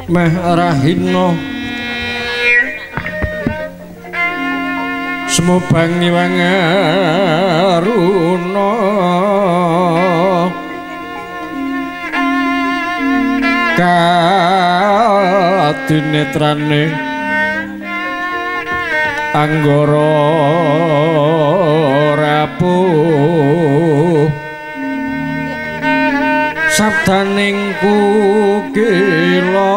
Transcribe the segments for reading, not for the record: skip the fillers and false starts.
meh rahina semubangi wangaruna kadinetrane anggara rapuh sabdaning kukila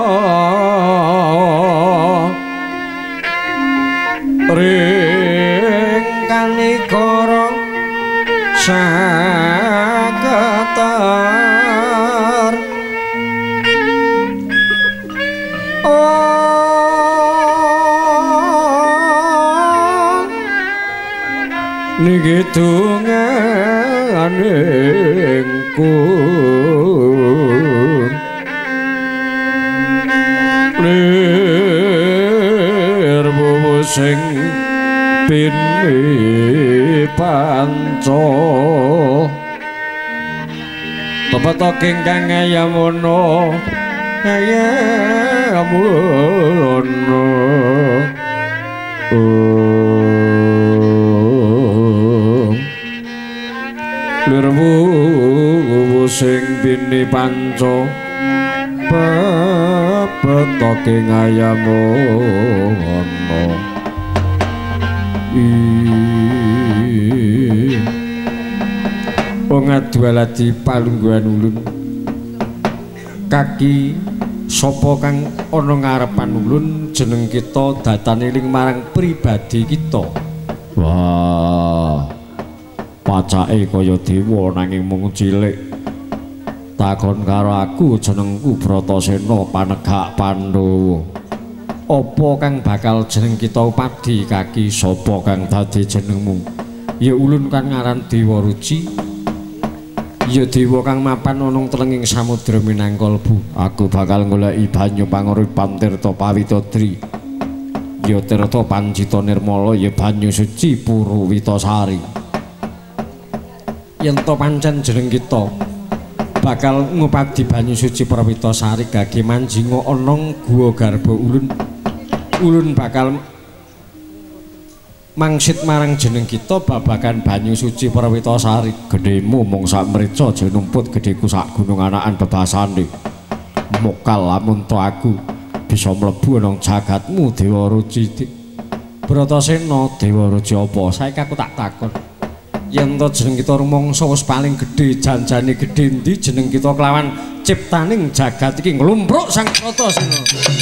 ring kanikara saketar niki dunganingku nirwu sing bini panca pepeta kengkang ayamono lirwu sing bini panca pepeta keng ayamono wong adwaladi palungguhan ulun kaki sapa kang ana ngarepan ulun jeneng kita datane ling marang pribadi kita. Wah pacake kaya dewa nanging mung cilik takon karo aku jenengku Bratasena panegak Pandhawa apa kang bakal jeneng kita upadi kaki sapa kang dadi jenengmu ya ulun kan ngaran Dewa Ruci ya dewa kang mapan ana telenging samudra Minangkalbu aku bakal goleki banyu panguripan tirta Pawitodri ya tirta Pancita Nirmala ya banyu suci Purwitasari yen to pancen jeneng kita bakal ngupadi banyu suci Purwitasari gage manjinga ana guwa garba ulun bakal mangsit marang jeneng kita babagan banyu suci Purwitasari gedhemu mung sak mrica aja numput gedheku sak gunung anakan bebasane mokal lamun to aku bisa mlebu nang jagatmu Dewa Ruci Bratasena Dewa Ruci apa saiki aku tak takon yen to jeneng kita rumangsa wis paling gedhe janjane gedhe endi jeneng kita kelawan ciptaning jagat iki nglumpruk Sang Bratasena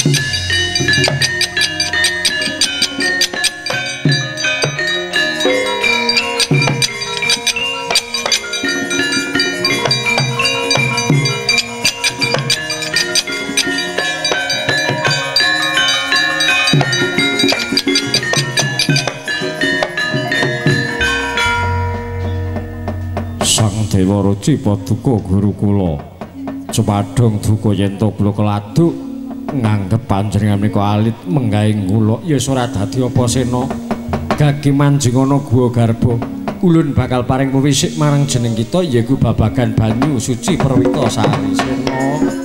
Dewa Ruci paduka guru kula cepadhong duka yen to kula keladuk nganggep panjenengan menika alit menggahing kula ya ora dadi apa sena gage manjing ana guwa garba ulun bakal paring pewisik marang jeneng kita yaiku babagan banyu suci Purwitasari Sena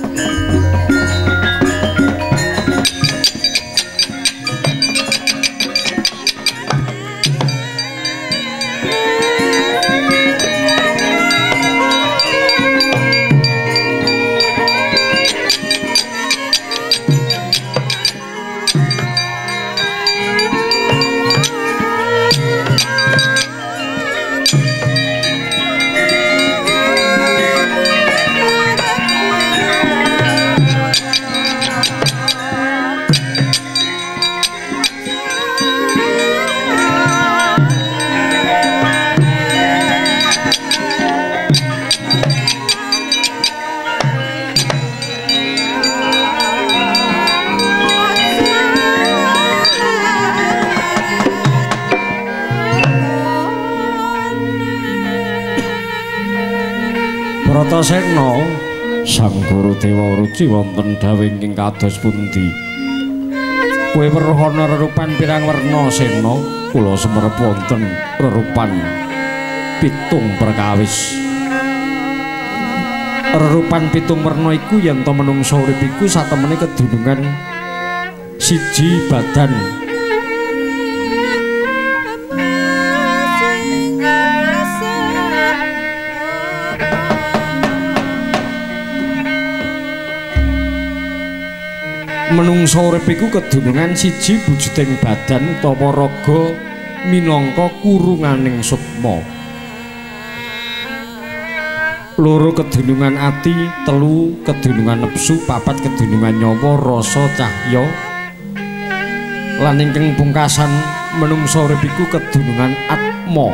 Bratasena Sang Guru Dewa Ruci wonten dawuh ingkang kados pundi kowe weruh ana rerupan pirang werna Sena kula semerep wonten rerupan pitung perkawis Rerupan pitung werna iku yen to menungsa urip iku satemene kedunungan siji badan. Menungsa urip iku kedunungan siji wujuding badan utawa raga minangka kurunganing sukma. Loro kedunungan ati, telu kedunungan nepsu, papat kedunungan nyawa, rasa, cahya. Lan ingkang pungkasan menungsa urip iku kedunungan atma.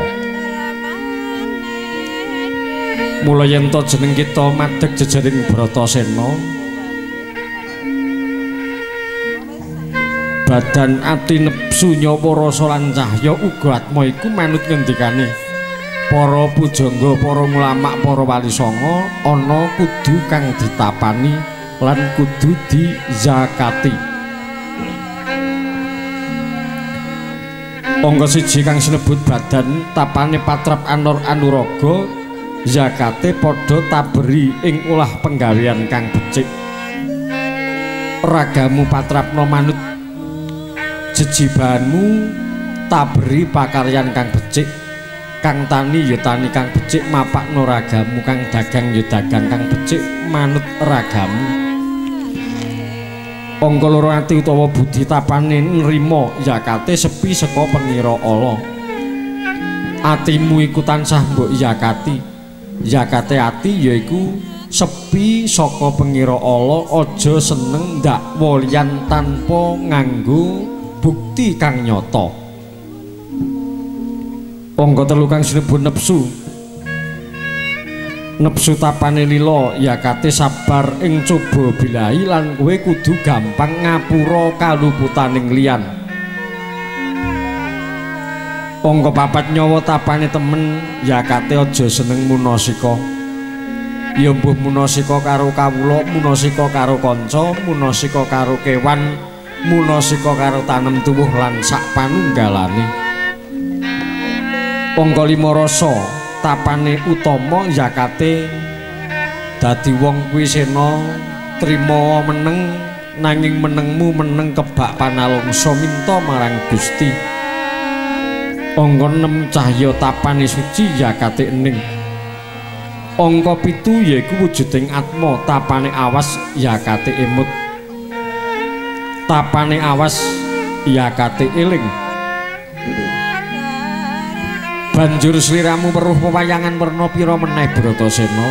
Mula yen to jeneng kita madeg jejaring Bratasena, badan ati nepsu nyawa rasa lan cahya uga atma iku manut ngendikane para pujangga, para ulama, para wali songo ana kudu kang ditapani lan kudu dizakati. Angka siji kang sinebut badan tapane patrap anur anuraga, zakate padha taberi ing ulah penggawean kang becik. Ragamu patrapna manut jejibanmu taberi pakaryan kang becik, kang tani ya tani kang becik, mapakno ragamu, kang dagang ya dagang kang becik manut ragamu. Angka loro ati utawa budi tapane nrima yakate sepi saka pengira ala. Atimu iku tansah mbok yakati. Yakate ati yaiku sepi saka pengira ala, aja seneng ndakwa liyan tanpa nganggo bukti kang nyata. Angka telu kang sinebut nepsu. Nepsu tapane lila yakate sabar ing coba bilahi lan kowe kudu gampang ngapura kaluputaning liyan. Angka papat nyawa tapane temen yakate aja seneng munasika. Ya mbuh munasika karo kawula, munasika karo kanca, munasika karo kewan, munasika karo tanem tuwuh lan sak panunggalane. Angka 5 rasa tapane utama yakate dadi wong kuwi sena trima meneng nanging menengmu meneng kebak panalungsa minta marang Gusti. Angka 6 cahya tapane suci yakate ening. Angka 7 yaiku wujuding atma tapane awas yakate emut. Tapane awas yakate eling. Banjur sliramu weruh pewayangan werna pira meneh Bratasena?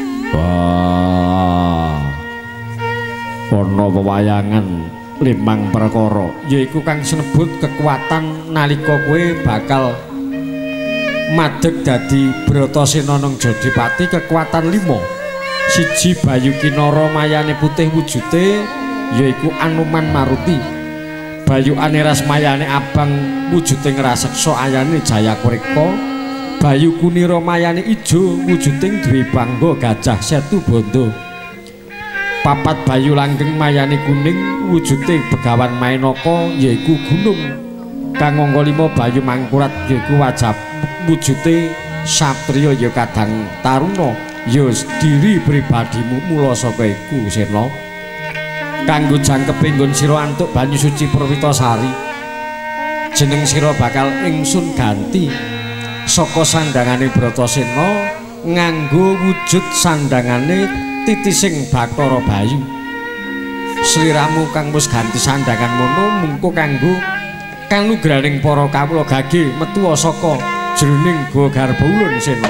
Wah. Ana pewayangan 5 perkara, yaiku kang sinebut kekuatan nalika kowe bakal madeg dadi Bratasena nang Jodipati. Kekuatan 5. Siji Bayu Kinara mayane putih wujude yaiku Anuman Maruti. Bayu Aneras mayane abang wujuding raseksa ayane Jayakreka. Bayu Kunira mayane ijo wujuding Dwi Bangga Gajah Setu Banda. Papat Bayu Langgeng mayane kuning wujude Begawan Mainaka yaiku gunung. Kang angka 5 Bayu Mangkurat yaiku wajah wujude satriya ya kadang taruna ya diri pribadimu mula saka iku Sena. Kanggo jangkepe nggon sira antuk banyu suci Purwitasari, jeneng sira bakal ingsun ganti saka sandangane Bratasena nganggo wujud sandangane titising Bathara Bayu. Sliramu kang wis ganti sandangan mono mungko kanggo kanugraning para kawula gage metu saka jroning Goa Garba Ulun Sena.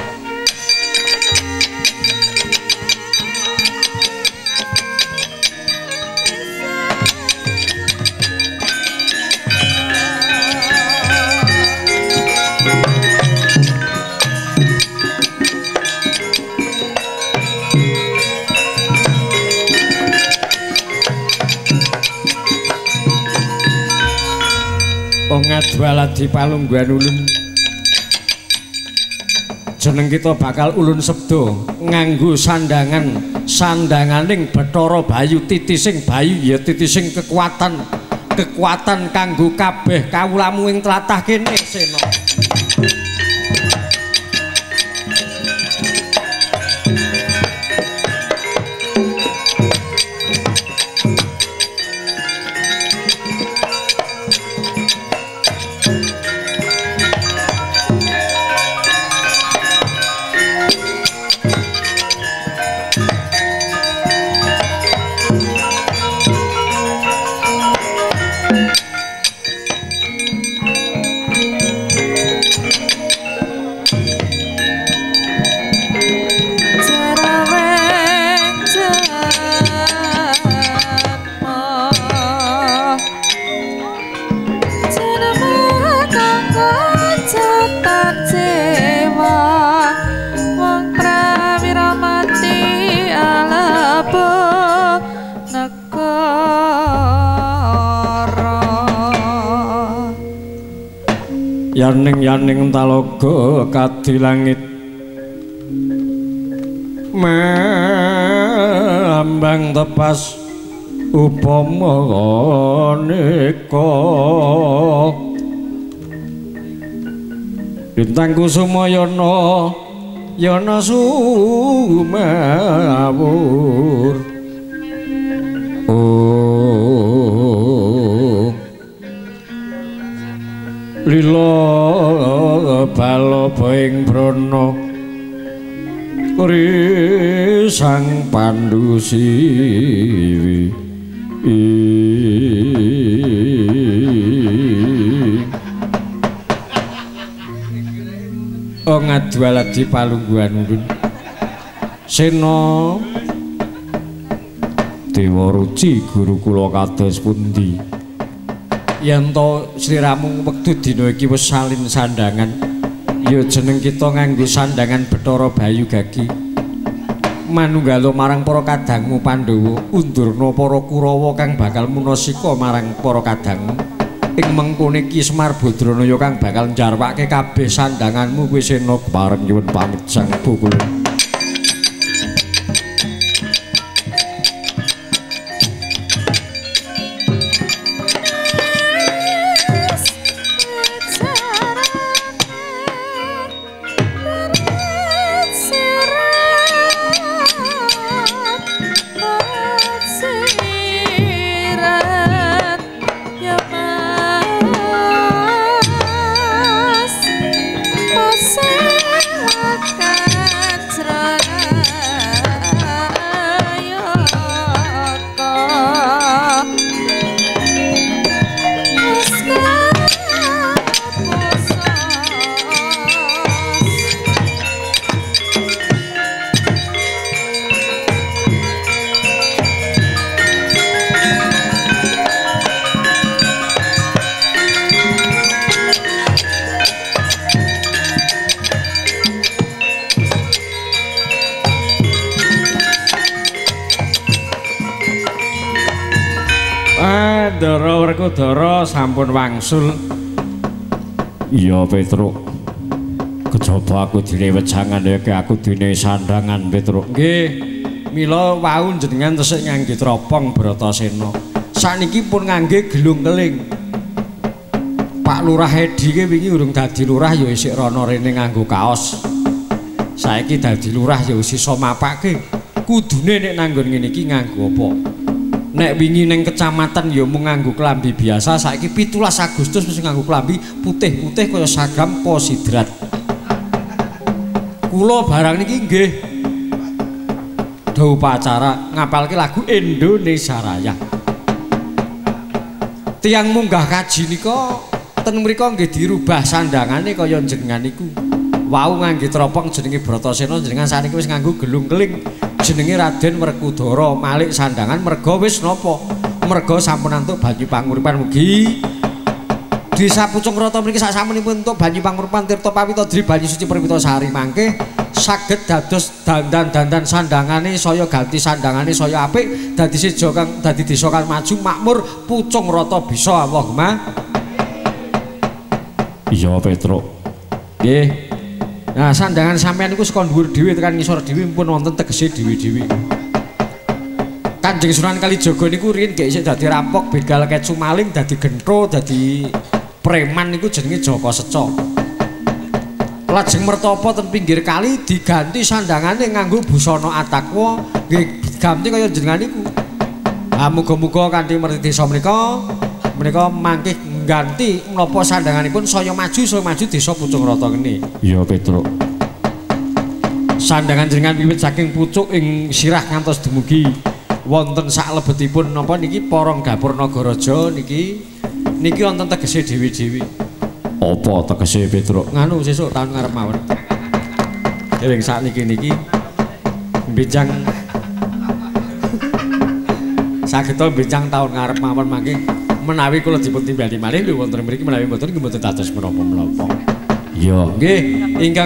Ngadwaladi Palungguhan Ulun, jeneng kita bakal Ulun Sebda nganggo sandanganing Bathara Bayu, titising bayu ya titising kekuatan kanggo kabeh kawulamu ing tlatah kene Sena. yaning talaga kadi langit mambang tepas upama neka bintang kusuma yana sumawur lila baloba ing brana risang Pandhu siwi ngadwaladi palungguhan ulun Sena Dewa Ruci guru kula kados pundi yen to sliramu wektu dina iki wis salin sandangan ya jeneng kita nganggo sandangan Bathara Bayu Gagi manunggala marang para kadangmu Pandhawa undurna para Kurawa kang bakal munasika marang para kadangmu ing mengkone Ki Semar Badranaya kang bakal njarwake kabeh sandanganmu kuwi Sena bareng nyuwun pamit sang bukul. Ndara Werkudara sampun wangsul. Iya Petruk. Kejaba aku direwet jangan ya aku dene sandangan Petruk. Nggih, mila wau jenengan tesih ngangge tropong Bratasena. Saniki pun ngangge gelung keling. Pak Lurah Edi ki wingi urung dadi lurah ya isih rono rene nganggo kaos. Saiki dadi lurah ya wis iso mapake. Kudune nek nanggon ngene iki nganggo apa? Nek wingi ning kecamatan ya mung nganggo klambi biasa, saiki 17 Agustus mesti nganggo klambi putih-putih kaya sagam posidrat. Kula barang niki nggih dawuh upacara ngapalke lagu Indonesia Raya. Tiang munggah kaji nika ten mriku nggih dirubah sandangane kaya jenengan niku. Wau ngangge tropong jenenge Bratasena, jenengan saniki wis nganggo gelung keling. Jenenge Raden Werkudara malik sandangan merga wis napa merga sampun antuk banyu panguripan mugi Desa Pucung Rata mriki sasampunipun entuk banyu panguripan Tirta Pawita Dri banyu suci Perwita Sari mangke saged dados dandan-dandan sandangane saya ganti sandangane saya apik dadi seja kang dadi desa kang maju makmur Pucung Rata bisa Allahumma. Iya Petruk. Nggih. Nah, sandangan sampean niku saka dhuwur dhewe tekan ngisor dhewe pun wonten tegese dhewe-dhewe. Kanjeng Sunan Kalijaga niku riyen gek isih dadi rampok, begal kecu maling, dadi gentho, dadi preman niku jenenge Jaka Seca. Lajeng mertapa ten pinggir kali diganti sandangane nganggo busana Atakwa, nggih ganti kaya jenengan niku. Ah muga-muga kanthi merti desa menika mangke ganti menapa sandanganipun saya maju desa Pucung Rata kene. Iya Petruk. Sandangan jenengan wiwit saking pucuk ing sirah ngantos dumugi wonten saklebetipun napa niki Porong Gapur Nagaraja niki wonten tegese dhewe-dhewe. Apa tegese Petruk? Nganu sesuk taun ngarep mawon. Ing sakniki niki benjang saged to benjang taun ngarep mawon mangke menawi kula dipun timbali malih lho wonten mriki menawi mboten nggih mboten dados menapa-menapa. Iya, nggih ingkang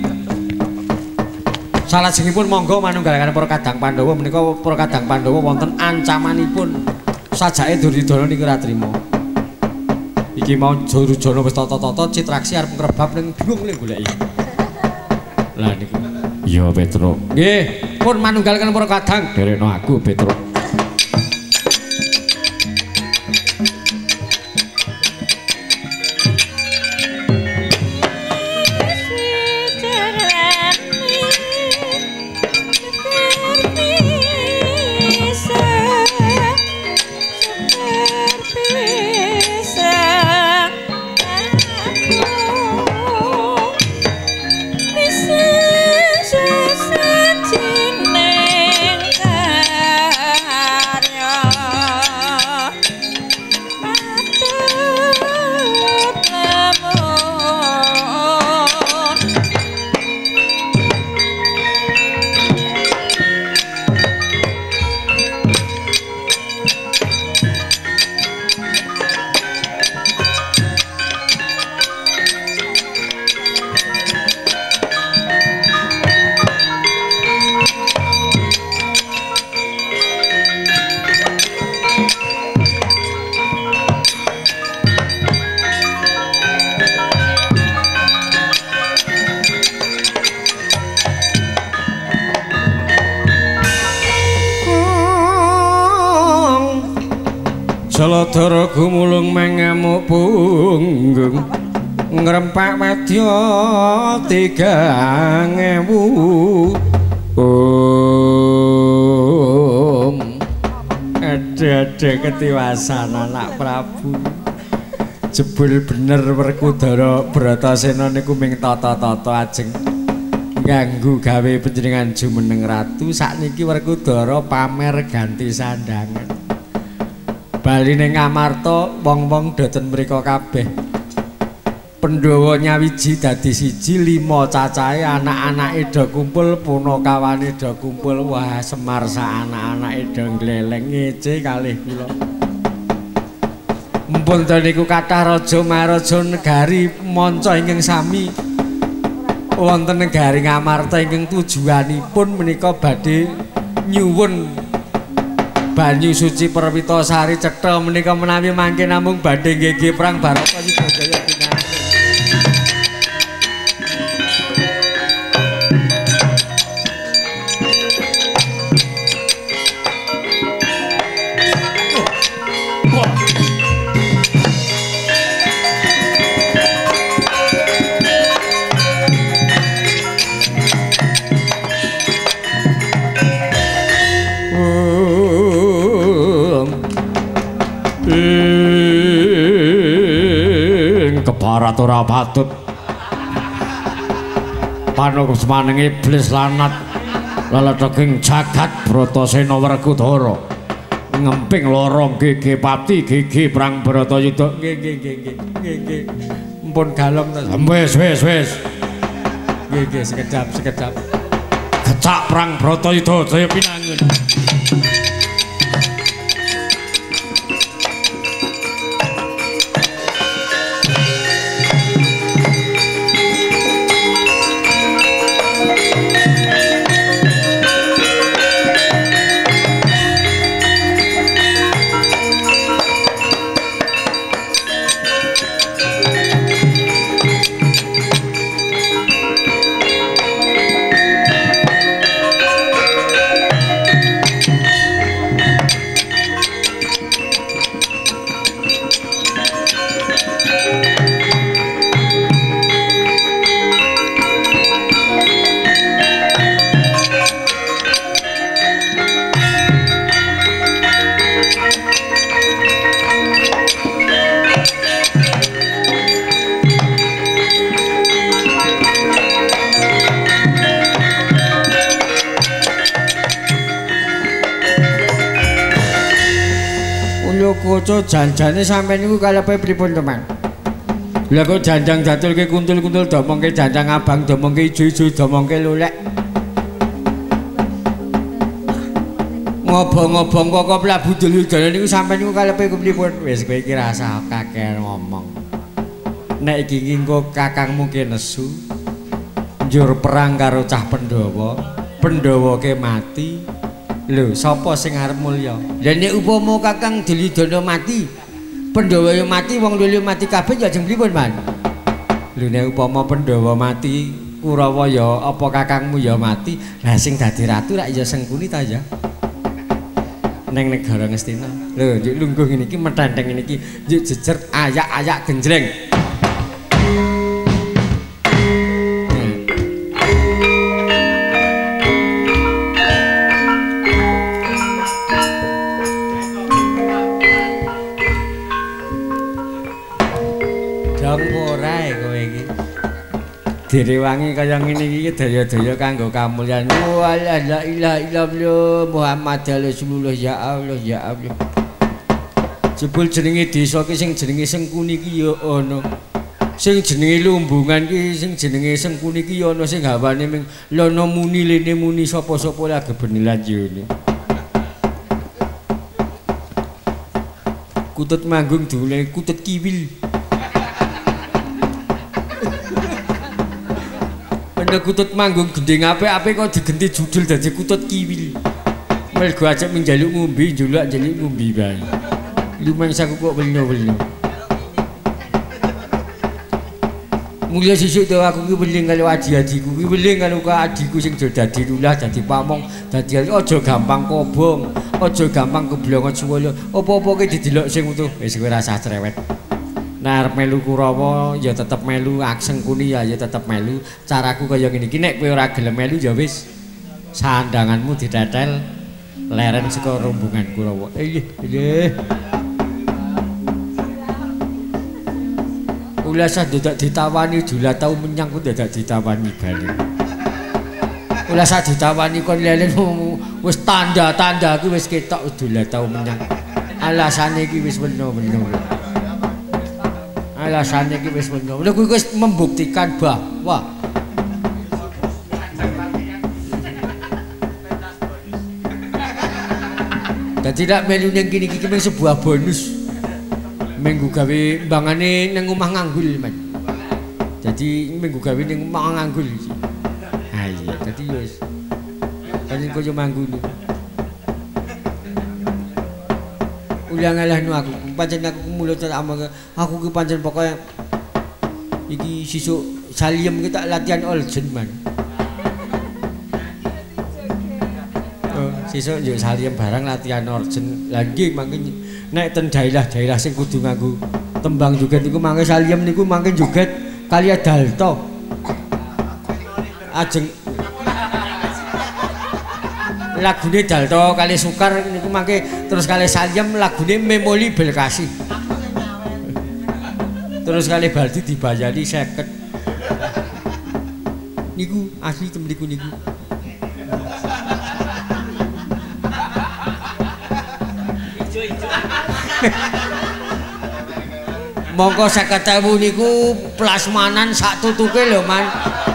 salajengipun monggo manunggalaken para kadang Pandhawa menika para kadang Pandhawa wonten ancamanipun sajake Duryudana niku ora trima. Iki mau Jurujana wis tata-tata Citraksi arep ngrebab ning bingung ning goleki. Lah niku. Iya Petruk. Nggih, pun manunggalken para kadang derekno aku Petruk. Saladara gumulung mengamuk punggung ngrempak madya 3000 ada ketiwasan anak Prabu jebul bener Werkudara Bratasena niku ming tata-tata ajeng nganggo gawe panjenengan jumeneng ratu sakniki Werkudara pamer ganti sandangan bali ning Ngamarta wong-wong doten mrika kabeh Pandhawa nyawiji dadi siji 5 cacahe anak-anake do kumpul punakawane do kumpul wah Semar sak anak-anake do gleleng ngece kalih kula mumpun to niku kathah raja maharaja negari manca ingkang sami wonten negari Ngamarta ingkang tujuanipun menika badhe nyuwun banyu suci Perwitasari cetha menika menawi mangke namung badhe nggih perang Baratayuda Jaya ginantung. Kebarat ora patut panungsmaning iblis lanat leleteging jagat Bratasena Werkudara ngemping lorong gege pati gege perang Baratayuda nggih mpun galong to wis nggih sekedap kecak perang Baratayuda Jaya pinangun. Koco janjane sampeyan niku kalepe pripun teman? Lah kok janjang datulke kuntul-kuntul domongke janjang abang domongke ijo-ijo domongke lulek. Ngobong-ngobong kok Prabu Duryudana niku sampeyan niku kalepe pripun? Wis kowe iki rasa kakek ngomong. Nek iki engko kakangmu ki nesu njur perang karo cah Pandhawa, Pandhawa ke mati. Lho, sapa sing arep mulya? Lah nek upama Kakang Duryudana mati, Pandhawa yo mati, wong liya mati kabeh ya ajeng pripun, Man? Lho nek upama Pandhawa mati, Kurawa ya apa kakangmu ya mati, lah sing dadi ratu rak ya Sengkuni ta ya. Neng negara Ngastina. Lho, njuk lungguh ngene iki metenteng ngene iki, njuk jejer ayak-ayak genjreng. Direwangi kaya ngene iki daya-daya kanggo kamulyan. La ilaha illallah Muhammad Rasulullah ya Allah ya Allah. Jebul jenenge desa ki sing jenenge Sengkuni ki ya ana. Sing jenenge Lumbungan ki sing jenenge Sengkuni ki ya ana sing hawane ming lono muni lene muni sapa-sapa lagi benelan yone. Kutut manggung dule kutut kiwil. Nek kutut manggung gending apik-apik kok digenti judul dadi kutut kiwil. Mergo ajak menjaluk ngombe njuluk njaluk ngombe bae. Lumangsaku kok welno-welno. Mulya sisuk to aku ki weling karo adi-adiku, ki weling karo adiku sing dadi lurah, dadi pamong, dadi aja gampang kobong, aja gampang keblongon suwala. Apa-apa ki didelok sing utuh, wis kowe rasa cerewet. Nah, arep melu Kurawa ya tetep melu, Sengkuni ya tetep melu. Caraku kaya ngene iki nek kowe ora gelem melu ya wis sandanganmu ditetel leren saka rombongan Kurawa. Nggih. Ula sah dadak ditawani jula tau menyang ku dadak ditawani bali. Ula sah ditawani kon lelen wis tanda-tanda ku wis ketok jula tau menyang. Alasane iki wis weno-weno. Alasannya iki wis wenyo. Lha kuwi wis membuktikan bahwa dadi nek melu ning kene iki mung sebuah bonus. Minggu gawe mbangane ning omah nganggul, Man. Jadi minggu gawe ning omah nganggul iki. Ha iya, dadi wis pancen koyo manggung. Ulang alahnu aku pancen aku mulut aku ki pancen pokoke iki sisuk saliem ki tak latihan oljen, Man. Oh, sisuk yo saliem barang latihan oljen. Lah nggih mangke nek ten daerah-daerah sing kudu nganggo tembang joget niku mangke saliem niku mangke joget kali dalto. Ajeng lagune Dalto kali Sukar niku mangke terus kali Saliem lagune Memoli Belkasi. Terus kali Baldi dibayani 50. Niku asli temriku niku. Monggo 50.000 niku plasmanan sak tutuke lho, Man.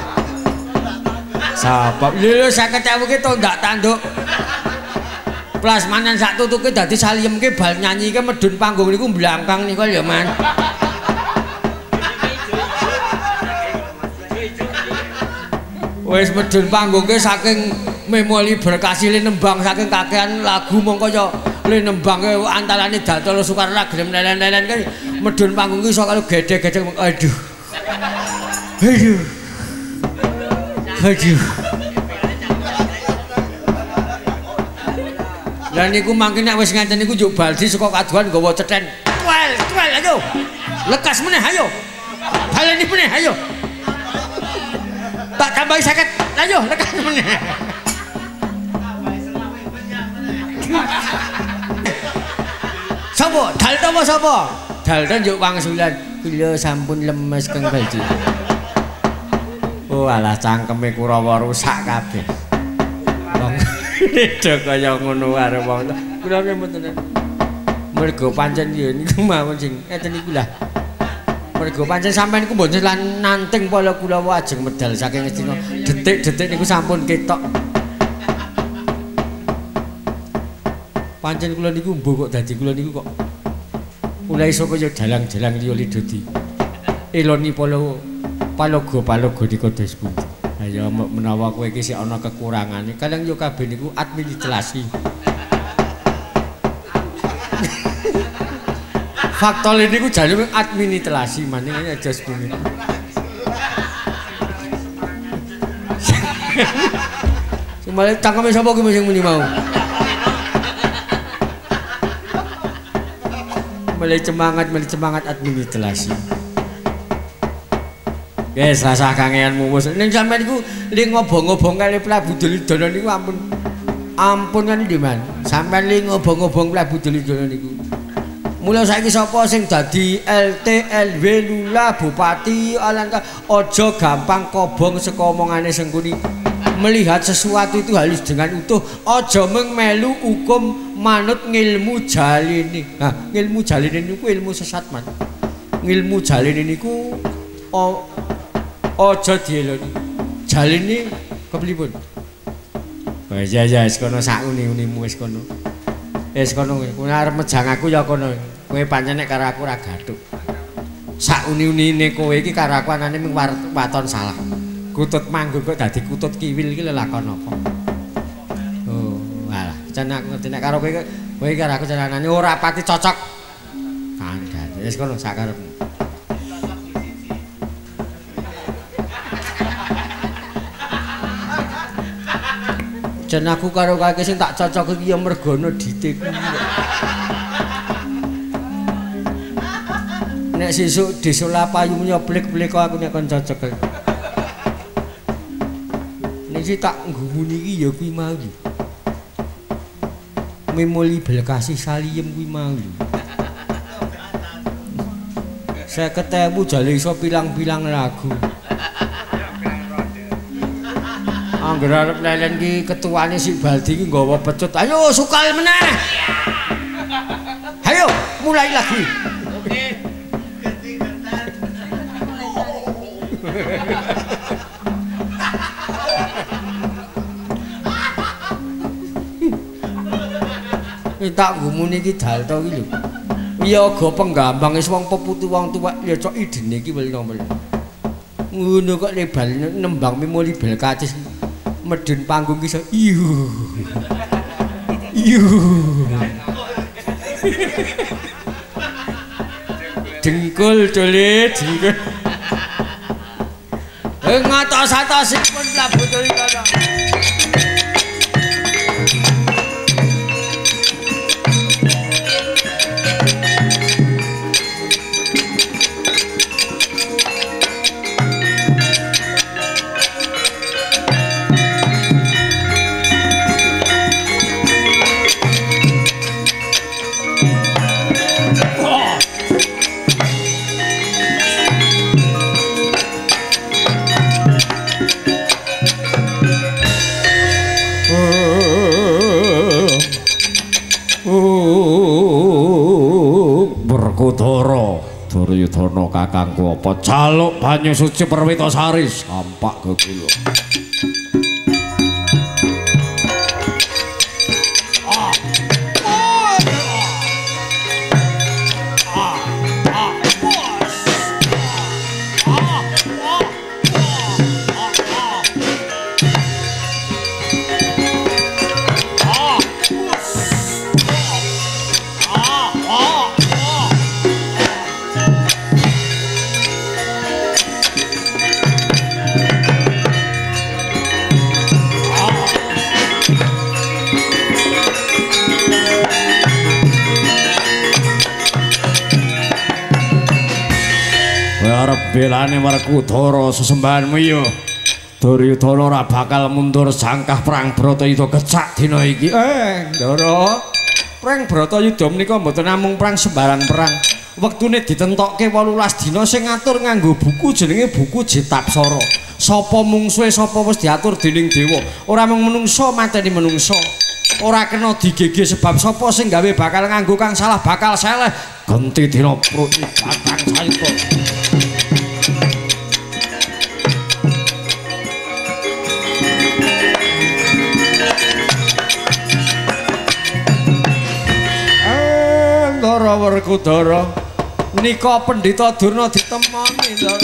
Sabab lho 50.000 ki tondak tanduk. Plasmanan sak tutuke dadi Saliem ki bal nyanyi ki medun panggung niku mblangkang niku lho, Man. Wis medun panggung ki saking Memoli Berkasi le nembang saking kakean lagu mongko ya le nembang ki antarane Dalto Sukar ra gelem lelen-lelen ki medun panggung ki iso karo gedhe-gedhe aduh. Aduh. Aduh. Lah niku mangke nek wis ngenten niku njuk Baldi saka kaduan nggawa cethen. Tuel, tuel ayo. Lekas meneh ayo. Baleni meneh ayo. Tak tambahi 50. Ayo lekas meneh. Sapa? Dalto apa sapa? Dalto njuk wangsulan. Kula sampun lemes Kang Baldi. Oh alah cangkeme Kurawa rusak kabeh. Wong beda kaya ngono karo wong. Kula mboten. Mergo pancen ya niku mawon sing ngeten niku lah. Mergo pancen sampean niku mboten lan nanting pala Kurawa ajeng medal saking Ngastina. Detik-detik niku sampun ketok. Pancen kula niku mbok kok dadi kula niku kok mulai saka ya dalang-dalang liya lidodi. Eloni palogo di kodes pundi. Ayo menawa kowe iki sik ana kekurangane, kadang yo kabeh niku administrasi. Faktol ini ku jalur administrasi maning aja sebumi. Sumale cangkeme sapa ki sing muni mau? Mulai semangat administrasi. Guys, rasa kangean mumus. Ning sampean iku li ngobong-ngobong kali Prabu Duryudana niku ampun kan ndi man. Sampean li ngobong-ngobong Prabu Duryudana niku. Mula saiki sapa sing dadi LT LW Lula Bupati Alangka aja gampang kobong saka omongane Sengkuni. Melihat sesuatu itu harus dengan utuh, aja melu hukum manut ngilmu jalini. Nah, ngilmu jalini niku ilmu sesat man. Ngilmu jalini niku aja dieloni. Jalini kepripun? Wis ya wis kono sak uni-unimu wis kono. Wis kono kowe arep mejang aku ya kono. Kowe pancen nek karo aku ora gathuk. Sak uni-unine kowe iki karo aku anane mung waton salah. Kutut manggung kok dadi kutut kiwil iki lelakon apa? Oh, alah, jan aku ngerti nek karo kowe karo aku janane ora pati cocok. Kandhane wis kono sak karepmu. Jan aku karo kake sing tak cocok iki ya mergono ditik. Nek sesuk desola payu nyoblik-blik aku nek kon cocok. Nek sik tak nggumuni iki ya kuwi mau. Memoli belkasi saliem kuwi mau. 50.000 jale iso pilang-pilang lagu. Angger arep lelen ki ketuane si Baldi ki nggawa pecut. Ayo sukal meneh. Ayo mulai lagi. Tak ngumune iki dal to iki lho. Ya aga penggampang wis wong peputu wong tuwek ya cok idene iki welna-welna. Ngono kok lebal nembang memoli bel kacis medun panggung ki iso iyo. Dengkul dolit dengkul. Ngatos-atosipun Prabu Duryudana. Duryudana kakangku apa jaluk banyu suci Perwitasari sampak gegula. Belane Werkudara sesembahanmu ya Duryudana ora bakal mundur sangkah perang Bratayuda kecak dina iki. Ndara perang Bratayuda menika mboten namung perang sembarang perang. Wektune ditentokke 18 dina sing ngatur nganggo buku jenenge buku Jetapsara. Sapa mungsuhe sapa wis diatur dening dewa. Ora mung menungsa mateni menungsa. Ora kena digege sebab sapa sing gawe bakal nganggo kang salah bakal seleh. Genti dina prut batang sayuta. Ndara Werkudara nika Pendhita Durna ditemoni Ndara.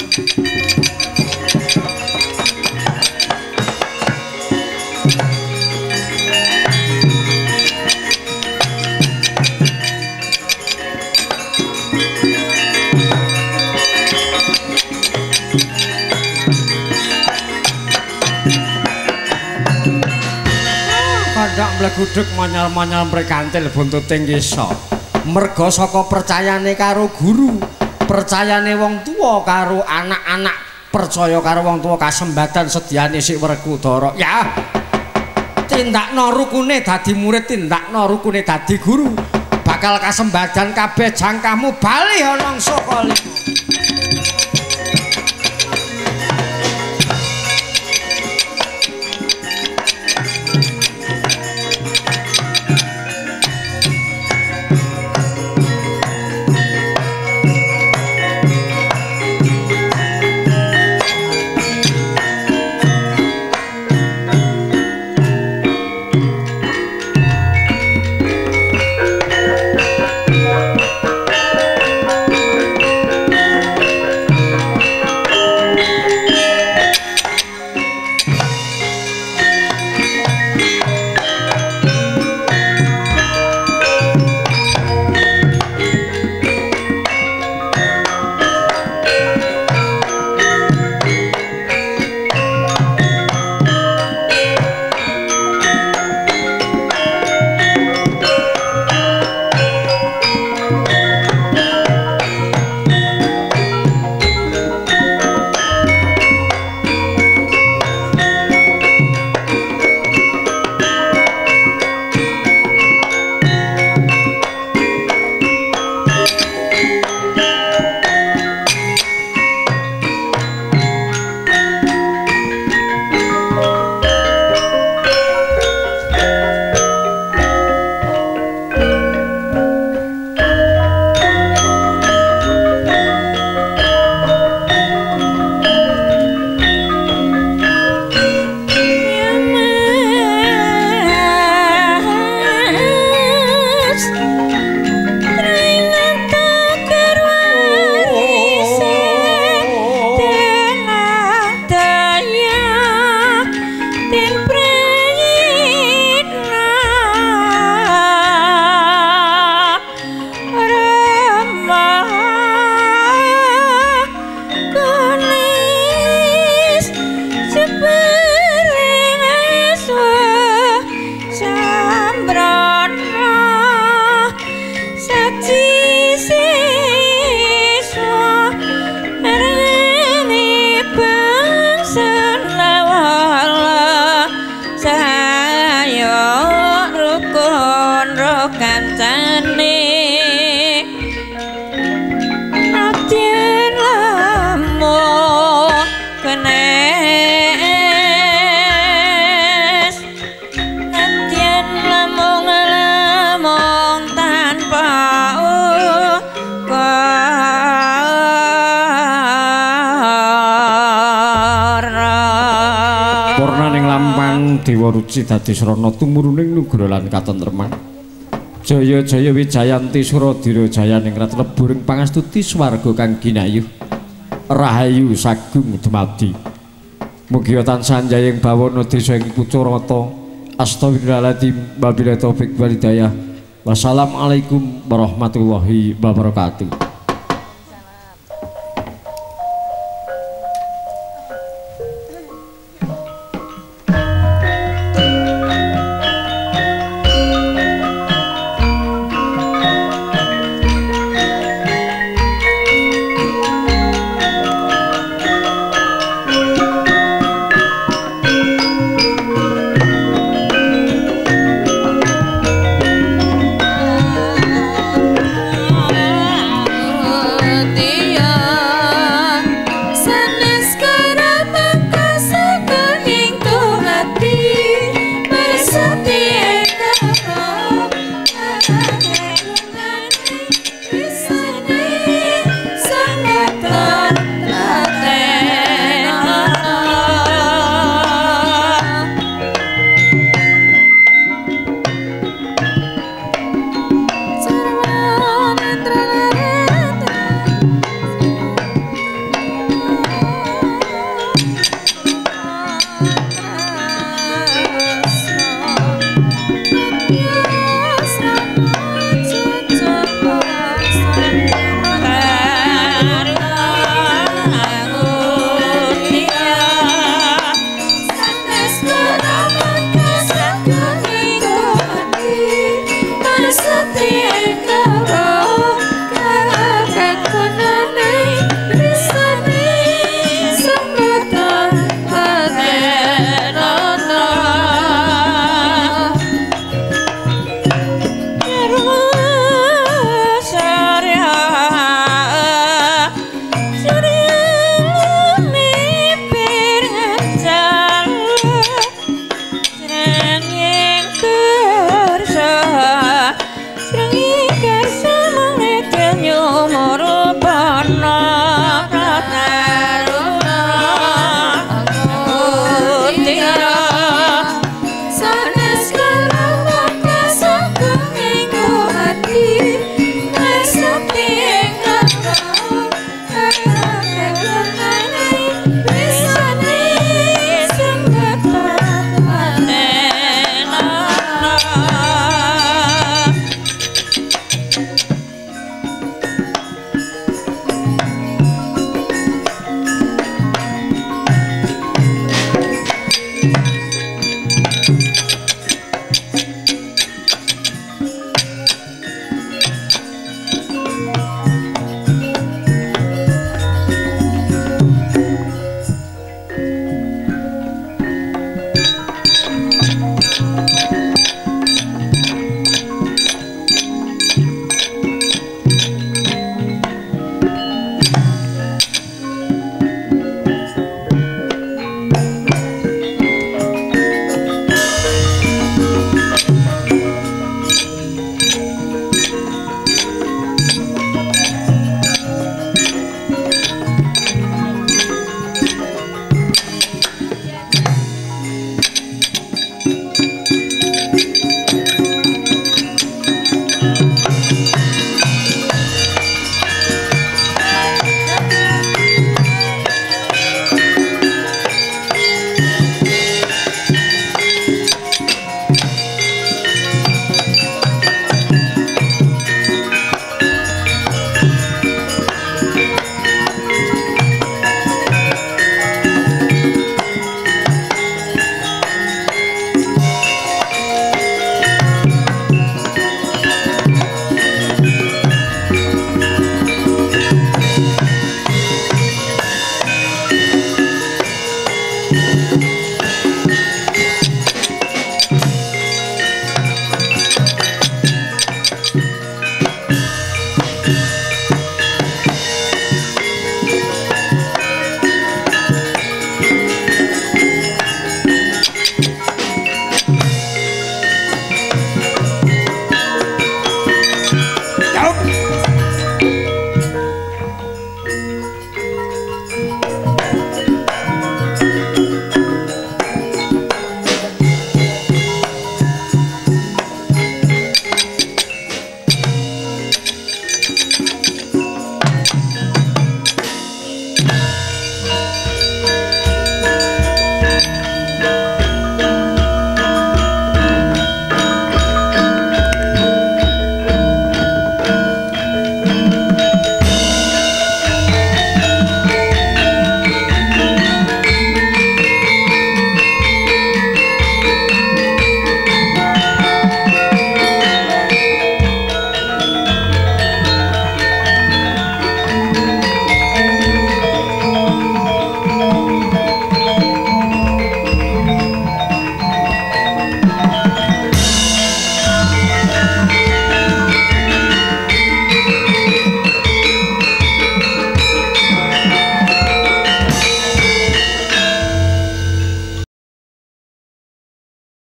legudhuk monyol-monyol mrekantil buntuting kisa. Merga saka percayane karo guru, percayane wong tuwa karo anak-anak, percaya karo wong tuwa kasembadan sediane sik Werkudara. Ya. Tindakno rukune dadi murid, tindakno rukune dadi guru. Bakal kasembadan kabeh jangkamu bali ana saka lima. Dewa Ruci dadi srana tumuruning nugra lan katentreman. Jaya-jaya Wijayanti Suradira jayaning Ratu Leburing pangastuti swarga kang ginayuh. Rahayu sagung dumadi. Mugi tansah jayeng bawana desa ing Pucarata. Astagfirullahaladzim. Wabillahi taufik wal hidayah. Wassalamualaikum warahmatullahi wabarakatuh.